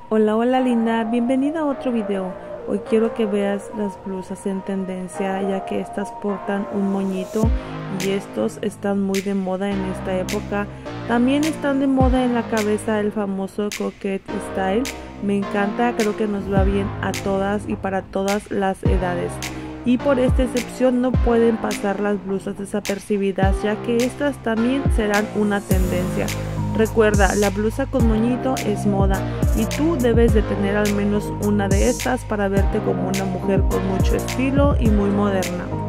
Hola, hola linda, bienvenida a otro video. Hoy quiero que veas las blusas en tendencia, ya que estas portan un moñito y estos están muy de moda en esta época. También están de moda en la cabeza el famoso coquette style. Me encanta, creo que nos va bien a todas y para todas las edades. Y por esta excepción no pueden pasar las blusas desapercibidas, ya que estas también serán una tendencia. Recuerda, la blusa con moñito es moda y tú debes de tener al menos una de estas para verte como una mujer con mucho estilo y muy moderna.